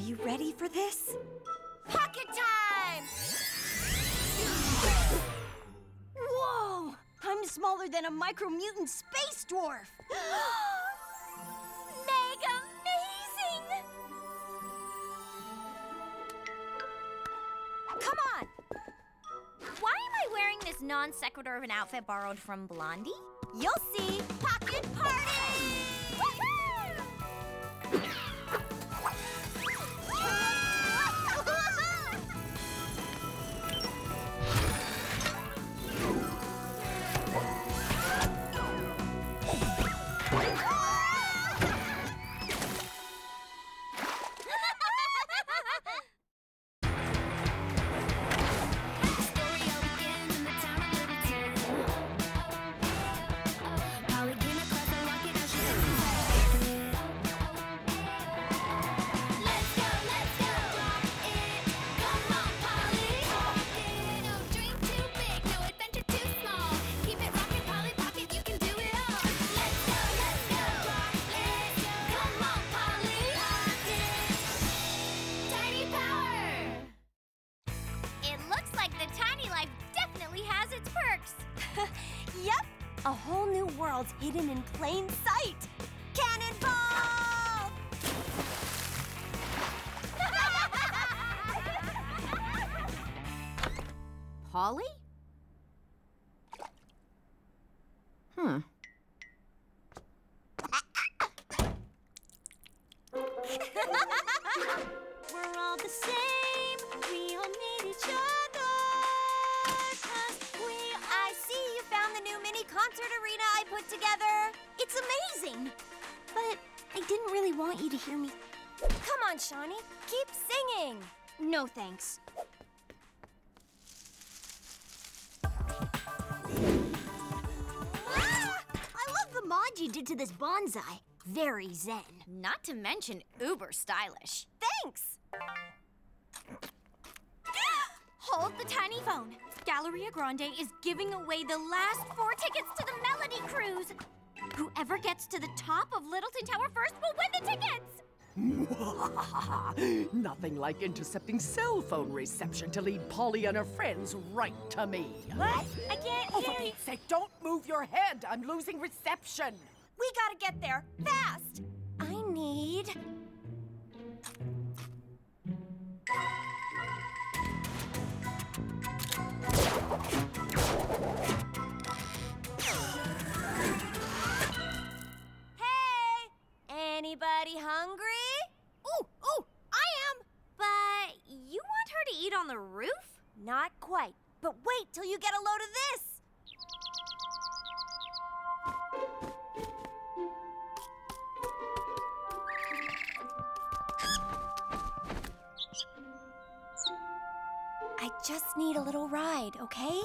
you ready for this? Pocket time! Whoa! I'm smaller than a micro-mutant space dwarf! Mega amazing! Come on! Why am I wearing this non sequitur of an outfit borrowed from Blondie? You'll see! Pocket party! Yep! A whole new world's hidden in plain sight! Cannonball! Polly? We're all the same, we all need each other. 'Cause I see you found the new mini concert arena I put together. It's amazing! But I didn't really want you to hear me. Come on, Shawnee, keep singing. No thanks. I love the mod you did to this bonsai. Very zen. Not to mention uber stylish. Thanks! Hold the tiny phone. Galleria Grande is giving away the last 4 tickets to the Melody Cruise. Whoever gets to the top of Littleton Tower first will win the tickets. Nothing like intercepting cell phone reception to lead Polly and her friends right to me. What? I can't Oh, for hear you. Pete's sake, don't move your head. I'm losing reception. We gotta get there, fast. I need... Hey, anybody hungry? Ooh, I am. But you want her to eat on the roof? Not quite, but wait till you get a load of this. I just need a little ride, okay?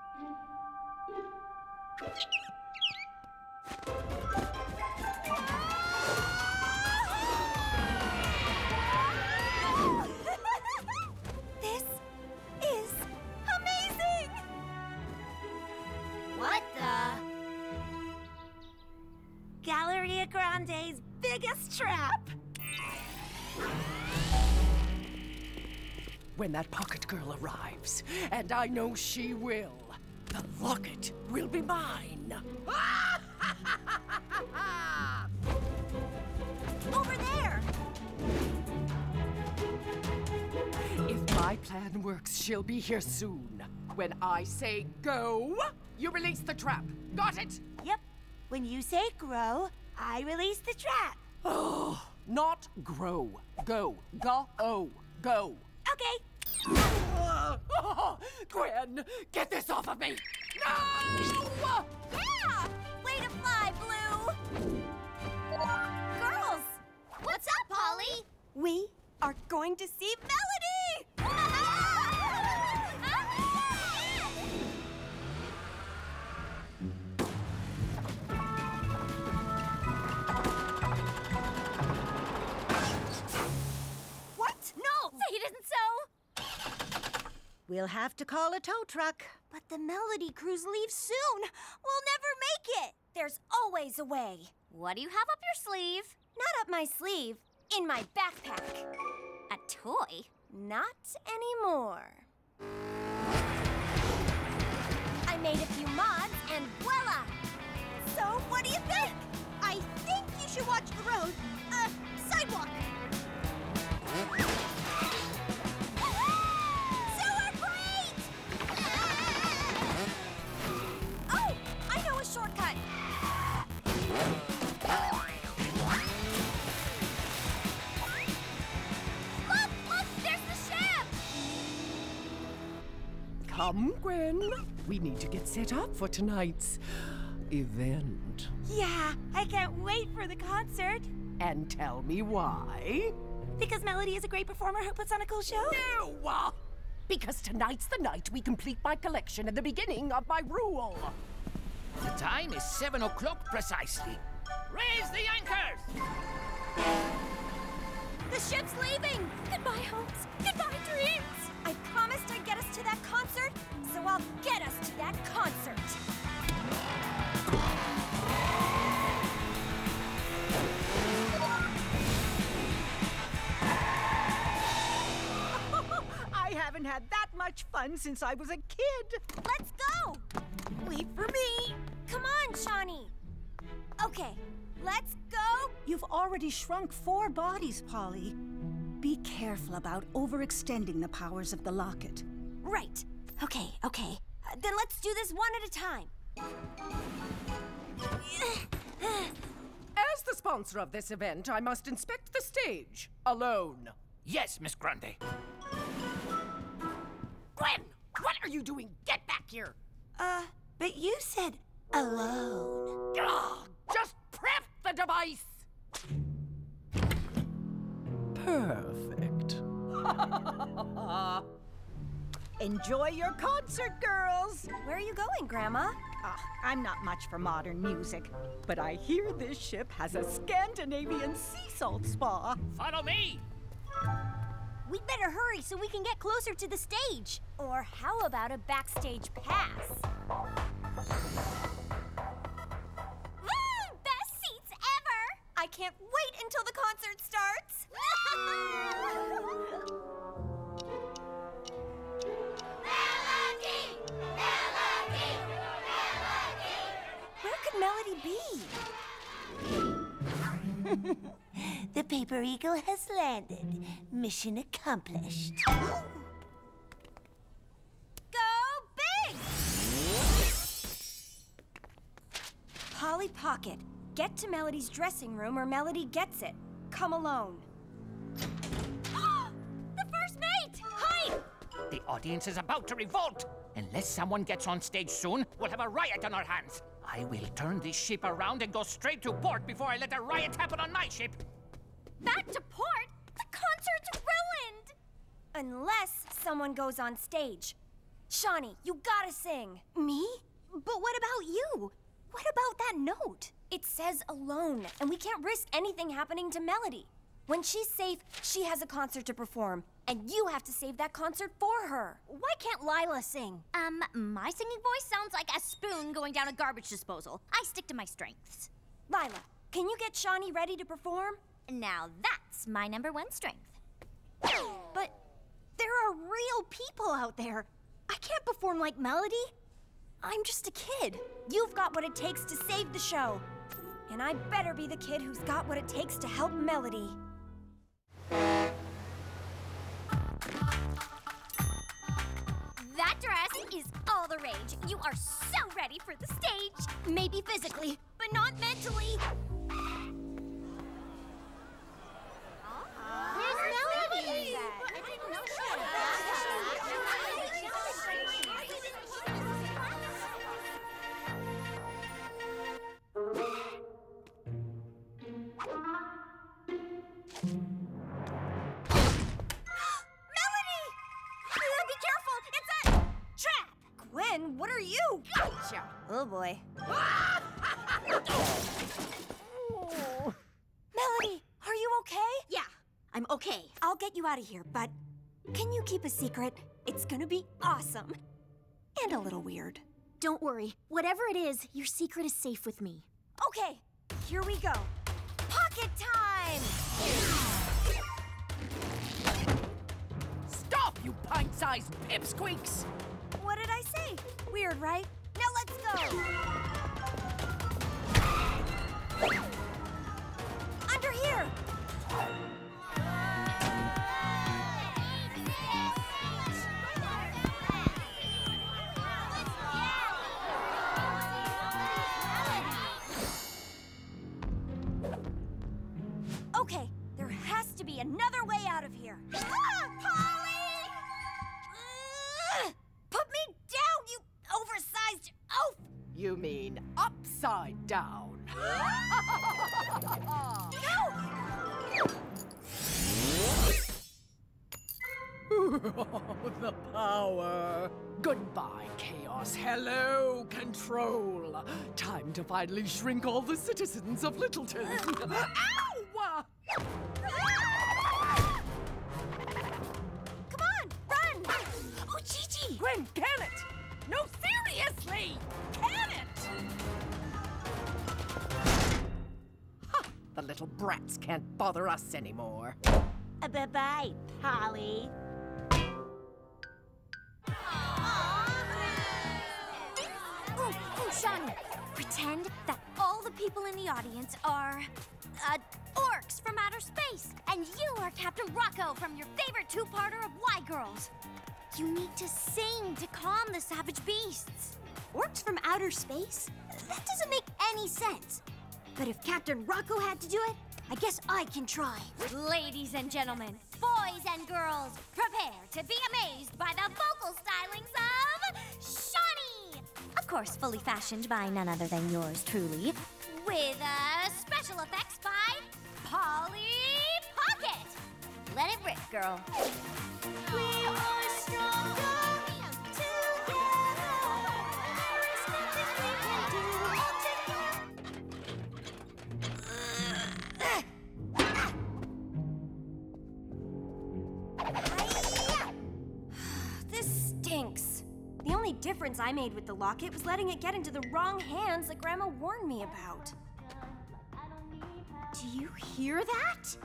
This is amazing! What the? Galleria Grande's biggest trap! When that pocket girl arrives, and I know she will, the locket will be mine. Over there! If my plan works, she'll be here soon. When I say go, you release the trap. Got it? Yep. When you say grow, I release the trap. Oh, not grow. Go. Go. Go. Okay. Gwen, get this off of me! No! Yeah! Way to fly, Blue! Girls, what's up, Polly? We are going to see Melody! What? No! Say it isn't so! We'll have to call a tow truck. But the Melody Cruise leaves soon. We'll never make it. There's always a way. What do you have up your sleeve? Not up my sleeve, in my backpack. A toy. Not anymore. I made a few mods and voila! So, what do you think? I think you should watch the road. Sidewalk. Sewer great! Oh, I know a shortcut. Look, there's the ship. Come, Gwen. We need to get set up for tonight's event. Yeah, I can't wait for the concert. And tell me why. Because Melody is a great performer who puts on a cool show. No! Because tonight's the night we complete my collection and the beginning of my rule. The time is 7 o'clock precisely. Raise the anchors! The ship's leaving! Goodbye, hopes. Goodbye, dreams! I promised I'd get us to that concert, so I'll get us to that concert! I haven't had that much fun since I was a kid. Let's go! Wait for me! Come on, Shawnee! Okay, let's go! You've already shrunk 4 bodies, Polly. Be careful about overextending the powers of the locket. Right. Okay. Then let's do this one at a time. As the sponsor of this event, I must inspect the stage alone. Yes, Miss Grundy. Gwen, what are you doing? Get back here! But you said alone. Ugh, just prep the device! Perfect. Enjoy your concert, girls. Where are you going, Grandma? I'm not much for modern music, but I hear this ship has a Scandinavian sea salt spa. Follow me! We better hurry so we can get closer to the stage. Or how about a backstage pass? Best seats ever. I can't wait until the concert starts. Where could Melody be? The Paper Eagle has landed. Mission accomplished. Go big! Polly Pocket, get to Melody's dressing room or Melody gets it. Come alone. The first mate. Hide. The audience is about to revolt. Unless someone gets on stage soon, we'll have a riot on our hands. I will turn this ship around and go straight to port before I let a riot happen on my ship. Back to port. The concert's ruined. Unless someone goes on stage. Shawnee, you gotta sing. Me? But what about you? What about that note? It says alone, and we can't risk anything happening to Melody. When she's safe, she has a concert to perform, and you have to save that concert for her. Why can't Lila sing? My singing voice sounds like a spoon going down a garbage disposal. I stick to my strengths. Lila, can you get Shawnee ready to perform? Now that's my #1 strength. But there are real people out there. I can't perform like Melody. I'm just a kid. You've got what it takes to save the show. And I better be the kid who's got what it takes to help Melody. That dress is all the rage. You are so ready for the stage. Maybe physically, but not mentally. Where's Melody? Gwen, what are you? Gotcha! Oh boy. Melody, are you okay? Yeah, I'm okay. I'll get you out of here, but can you keep a secret? It's gonna be awesome. And a little weird. Don't worry. Whatever it is, your secret is safe with me. Okay, here we go. Pocket time! oversized pipsqueaks! What did I say? Weird, right? Now let's go! Under here! Okay, there has to be another way out of here. Ah, Polly! Put me down, you oversized oaf! You mean upside down? The power. Goodbye, chaos. Hello, control. Time to finally shrink all the citizens of Littleton. Ow! Come on, run! Oh, Gigi! Gwen, can it? No, seriously! Can it? Ha! The little brats can't bother us anymore. Bye-bye, Polly. Oh, Shawnee, pretend that all the people in the audience are, orcs from outer space, and you are Captain Rocco from your favorite two-parter of Y Girls. You need to sing to calm the savage beasts. Orcs from outer space? That doesn't make any sense. But if Captain Rocco had to do it, I guess I can try. Ladies and gentlemen, boys and girls, prepare to be amazed by the vocal stylings of Shawnee! Of course, fully fashioned by none other than yours truly, with special effects by Polly Pocket. Let it rip, girl. We are stronger together. There is nothing we can do This stinks. The only difference I made with the locket was letting it get into the wrong hands that Grandma warned me about. Do you hear that?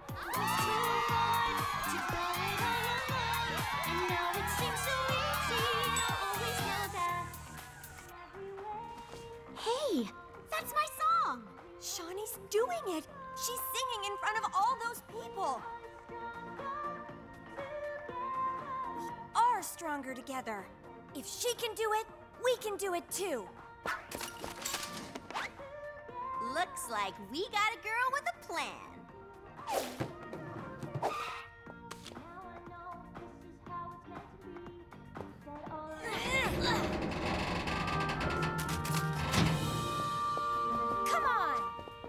Hey, that's my song! Shawnee's doing it. She's singing in front of all those people. We are stronger together. If she can do it, we can do it too. Looks like we got a girl with a plan. Come on!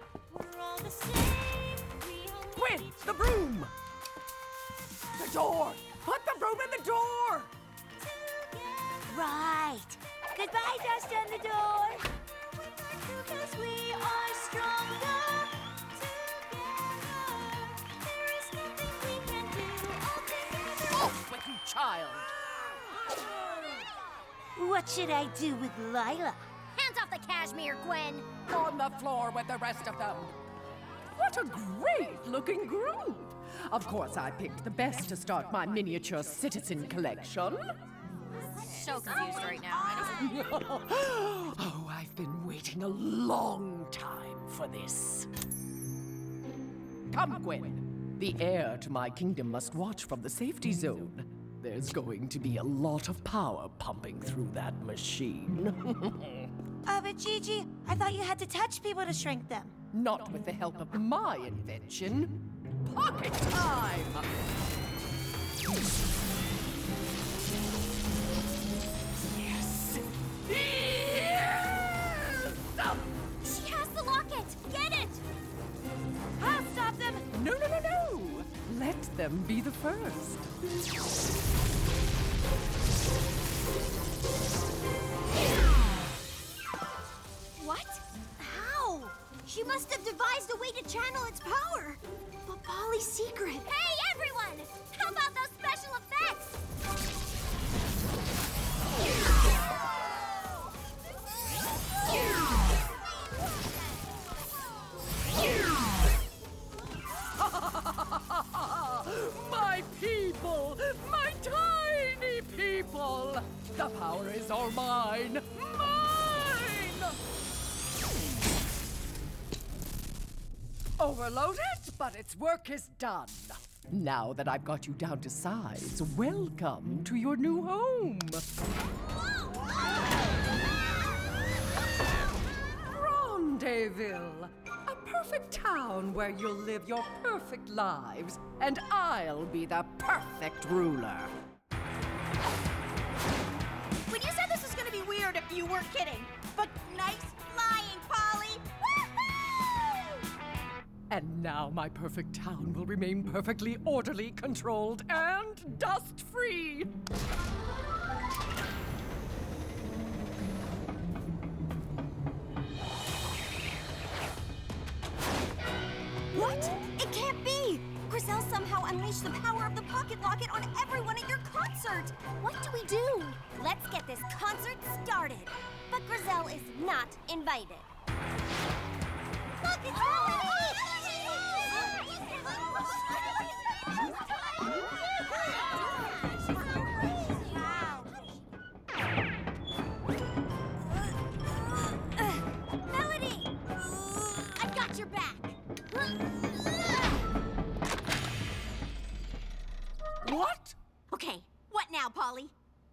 Gwen, the broom! The door! Put the broom in the door! Right. Goodbye, dust on the door. Because we are stronger together. There is nothing we can do all together. Off with you, child! What should I do with Lila? Hands off the cashmere, Gwen. On the floor with the rest of them. What a great-looking group! Of course, I picked the best to start my miniature citizen collection. So confused right now. Oh, I've been waiting a long time for this. Come, Gwen. The heir to my kingdom must watch from the safety zone. There's going to be a lot of power pumping through that machine. But Gigi, I thought you had to touch people to shrink them. Not with the help of my invention. Pocket time! Yes! Yes! She has the locket. Get it. I'll stop them! No, no, no, no! Let them be the first. What? How? She must have devised a way to channel its power. But Polly's secret. Hey, everyone! How about those special effects? My people! My tiny is all mine! Mine! Overloaded, but its work is done. Now that I've got you down to size, welcome to your new home. Rendezville, a perfect town where you'll live your perfect lives, and I'll be the perfect ruler. When you said this was gonna be weird, you weren't kidding. But nice flying, Polly! Woohoo! And now my perfect town will remain perfectly orderly, controlled, and dust-free. What? It can't be! Grizel somehow unleashed the power of the Pocket Locket on everyone at your concert! What do we do? Let's get this concert started. But Grizel is not invited. Look, it's Melody! I've got your back. What? Okay, what now, Polly?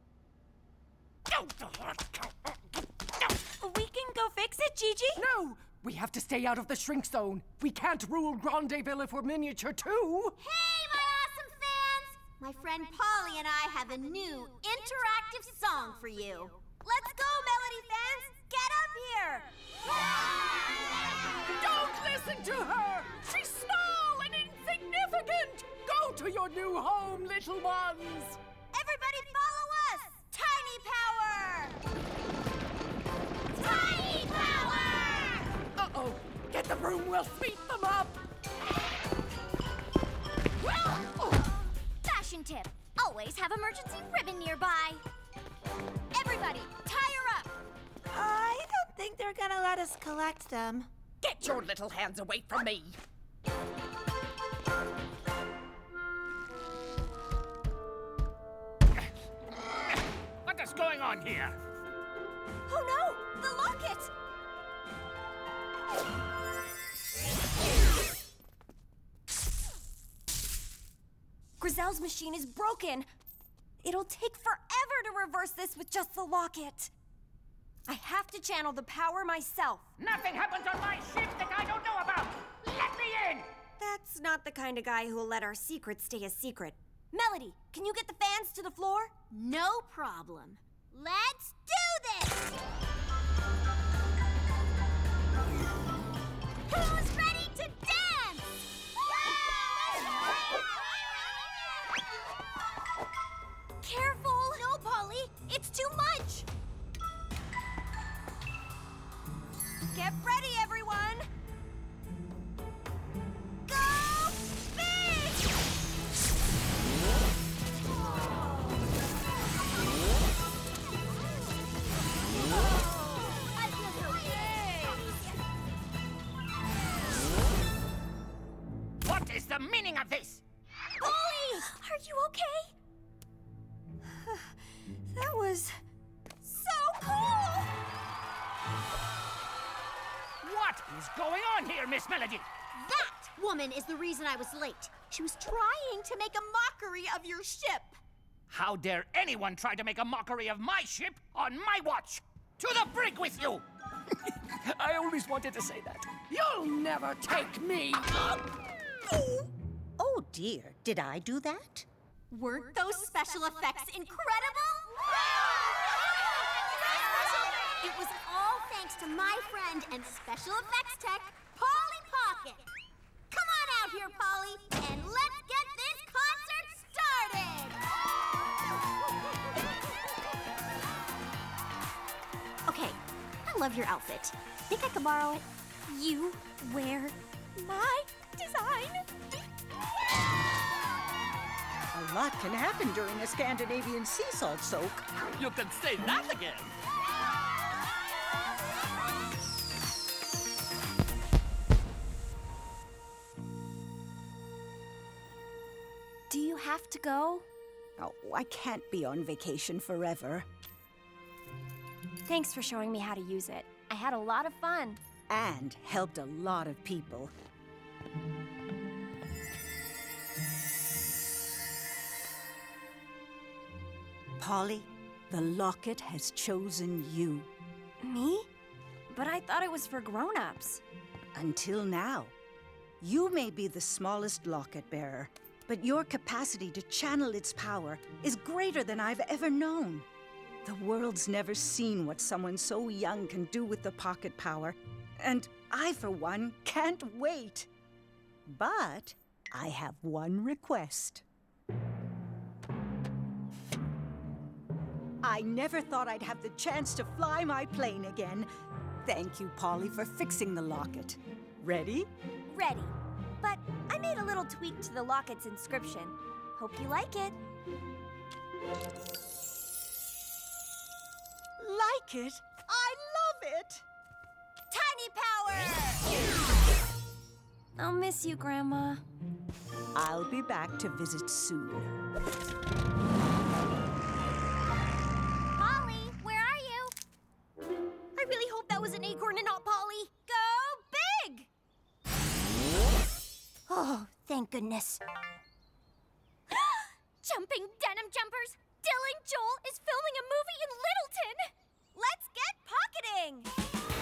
We can go fix it, Gigi. No! We have to stay out of the shrink zone. We can't rule Grandeville if we're miniature too. Hey, my awesome fans! My friend Polly and I have a new interactive song for you. Let's go, Melody fans! Get up here! Don't listen to her! She's small and insignificant! Go to your new home, little ones! Everybody follow us! Tiny Power! Tiny Power! Uh-oh! Get the broom, we'll sweep them up! Fashion tip. Always have emergency ribbon nearby. Everybody, tie her up! I don't think they're gonna let us collect them. Get your little hands away from me! What is going on here? Oh no! The locket! Grizel's machine is broken. It'll take forever to reverse this with just the locket. I have to channel the power myself. Nothing happens on my ship that I don't know about! Let me in! That's not the kind of guy who'll let our secret stay a secret. Melody, can you get the fans to the floor? No problem. Let's do this! Who's ready to dance? Careful! No, Polly! It's too much! Get ready, everyone! Go fish! I feel so big! What is the meaning of this? Polly! Are you okay? That was so cool! What is going on here, Miss Melody? That woman is the reason I was late. She was trying to make a mockery of your ship. How dare anyone try to make a mockery of my ship on my watch? To the brig with you! I always wanted to say that. You'll never take me! Oh dear, did I do that? Weren't those special effects incredible? It was all thanks to my friend and special effects tech, Polly Pocket. Come on out here, Polly, and let's get this concert started! Okay, I love your outfit. Think I could borrow it? You wear my design? A lot can happen during a Scandinavian sea salt soak. You can say that again! Do you have to go? Oh, I can't be on vacation forever. Thanks for showing me how to use it. I had a lot of fun. And helped a lot of people. Polly, the locket has chosen you. Me? But I thought it was for grown-ups. Until now. You may be the smallest locket bearer, but your capacity to channel its power is greater than I've ever known. The world's never seen what someone so young can do with the pocket power, and I, for one, can't wait. But I have one request. I never thought I'd have the chance to fly my plane again. Thank you, Polly, for fixing the locket. Ready? Ready. But I made a little tweak to the locket's inscription. Hope you like it. Like it? I love it! Tiny power! I'll miss you, Grandma. I'll be back to visit soon. Polly, where are you? I really hope that was an acorn and not Polly. Go big! Oh, thank goodness. Jumping denim jumpers! Dylan Joel is filming a movie in Littleton! Let's get pocketing!